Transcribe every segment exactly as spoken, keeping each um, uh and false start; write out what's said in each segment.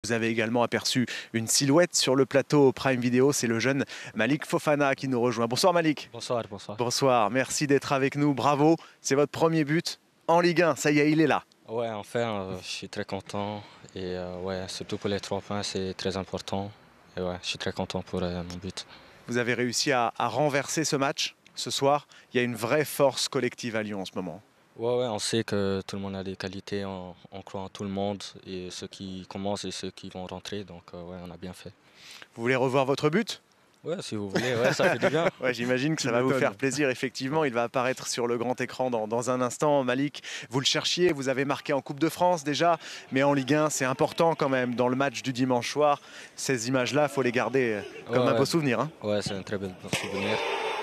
Vous avez également aperçu une silhouette sur le plateau Prime Video. C'est le jeune Malik Fofana qui nous rejoint. Bonsoir Malik. Bonsoir, bonsoir. Bonsoir, merci d'être avec nous. Bravo, c'est votre premier but en Ligue un. Ça y est, il est là. Ouais, enfin, euh, je suis très content. Et euh, ouais, surtout pour les trois points, c'est très important. Et ouais, je suis très content pour euh, mon but. Vous avez réussi à, à renverser ce match ce soir. Il y a une vraie force collective à Lyon en ce moment. Ouais, ouais, on sait que tout le monde a des qualités, on, on croit en tout le monde, et ceux qui commencent et ceux qui vont rentrer, donc euh, ouais, on a bien fait. Vous voulez revoir votre but? Ouais, si vous voulez, ouais, ça fait du bien. Ouais, j'imagine que ça va vous faire plaisir, effectivement. Il va apparaître sur le grand écran dans, dans un instant. Malik, vous le cherchiez, vous avez marqué en Coupe de France déjà, mais en Ligue un, c'est important quand même. Dans le match du dimanche soir, ces images-là, il faut les garder comme Ouais, un ouais. beau souvenir. Hein. Ouais, c'est un très bel souvenir.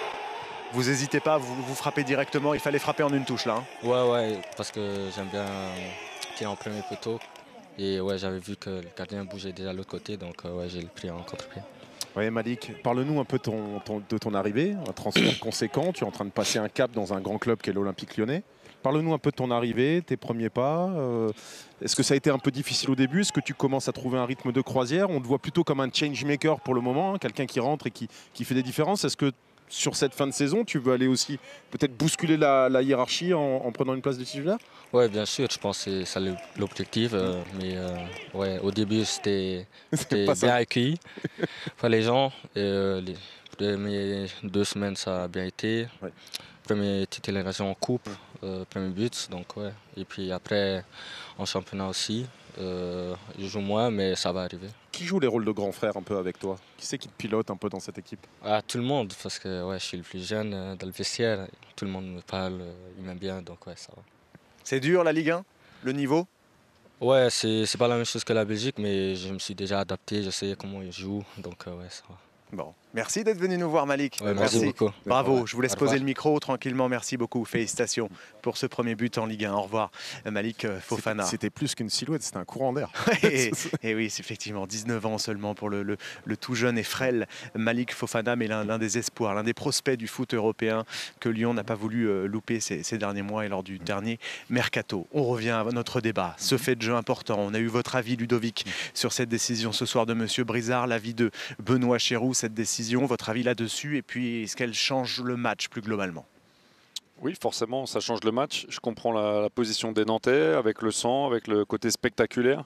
Vous n'hésitez pas, vous, vous frappez directement. Il fallait frapper en une touche là. Hein. Ouais, ouais, parce que j'aime bien euh, tirer en premier poteau. Et ouais, j'avais vu que le gardien bougeait déjà de l'autre côté, donc euh, ouais, j'ai pris en contre-pied. Oui, Malik, parle-nous un peu ton, ton, de ton arrivée, un transfert conséquent. Tu es en train de passer un cap dans un grand club qui est l'Olympique Lyonnais. Parle-nous un peu de ton arrivée, tes premiers pas. Euh, Est-ce que ça a été un peu difficile au début? Est-ce que tu commences à trouver un rythme de croisière? On te voit plutôt comme un changemaker pour le moment, hein, quelqu'un qui rentre et qui, qui fait des différences. Est-ce que sur cette fin de saison, tu veux aller aussi peut-être bousculer la, la hiérarchie en, en prenant une place de titulaire? Oui, bien sûr, je pense que c'est ça l'objectif. Euh, mais euh, ouais, au début, c'était bien ça. accueilli par les gens. Et, euh, les premières deux semaines, ça a bien été. Ouais. Première titularisation en coupe, euh, premier but. Donc, ouais. Et puis après, en championnat aussi. Euh, je joue moins, mais ça va arriver. Qui joue les rôles de grand frère un peu avec toi? Qui c'est qui te pilote un peu dans cette équipe? Ah, tout le monde, parce que ouais, je suis le plus jeune euh, dans le vestiaire. Tout le monde me parle, euh, il m'aime bien, donc ouais, ça va. C'est dur la Ligue un, le niveau? Ouais, c'est pas la même chose que la Belgique, mais je me suis déjà adapté, je sais comment ils jouent, donc euh, ouais, ça va. Bon, merci d'être venu nous voir Malik. Ouais, merci. merci beaucoup. Bravo, je vous laisse Au revoir. poser le micro tranquillement. Merci beaucoup, félicitations pour ce premier but en Ligue un. Au revoir Malik Fofana. C'était plus qu'une silhouette, c'était un courant d'air. et, et oui, c'est effectivement dix-neuf ans seulement pour le, le, le tout jeune et frêle Malik Fofana, mais l'un des espoirs, l'un des prospects du foot européen que Lyon n'a pas voulu euh, louper ces, ces derniers mois et lors du dernier mercato. On revient à notre débat, ce fait de jeu important. On a eu votre avis, Ludovic, sur cette décision ce soir de Monsieur Brizard, l'avis de Benoît Chéroux, cette décision, votre avis là-dessus, et puis est-ce qu'elle change le match plus globalement? Oui, forcément, ça change le match. Je comprends la, la position des Nantais, avec le sang, avec le côté spectaculaire.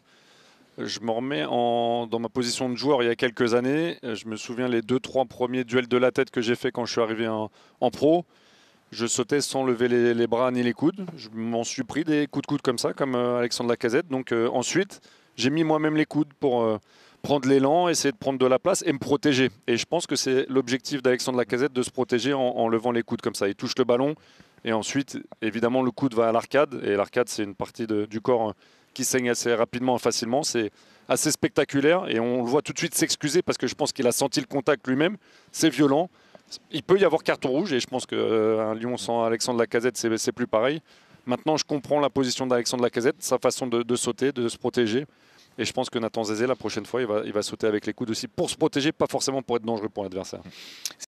Je me remets en, dans ma position de joueur il y a quelques années. Je me souviens les deux, trois premiers duels de la tête que j'ai fait quand je suis arrivé en, en pro. Je sautais sans lever les, les bras ni les coudes. Je m'en suis pris des coups de coude comme ça, comme euh, Alexandre Lacazette. Donc euh, ensuite, j'ai mis moi-même les coudes pour... Euh, prendre l'élan, essayer de prendre de la place et me protéger. Et je pense que c'est l'objectif d'Alexandre Lacazette de se protéger en, en levant les coudes comme ça. Il touche le ballon et ensuite, évidemment, le coude va à l'arcade. Et l'arcade, c'est une partie de, du corps qui saigne assez rapidement et facilement. C'est assez spectaculaire et on le voit tout de suite s'excuser parce que je pense qu'il a senti le contact lui-même. C'est violent. Il peut y avoir carton rouge et je pense qu'un euh, Lyon sans Alexandre Lacazette, c'est plus pareil. Maintenant, je comprends la position d'Alexandre Lacazette, sa façon de, de sauter, de se protéger. Et je pense que Nathan Zézé, la prochaine fois, il va, il va sauter avec les coudes aussi pour se protéger, pas forcément pour être dangereux pour l'adversaire.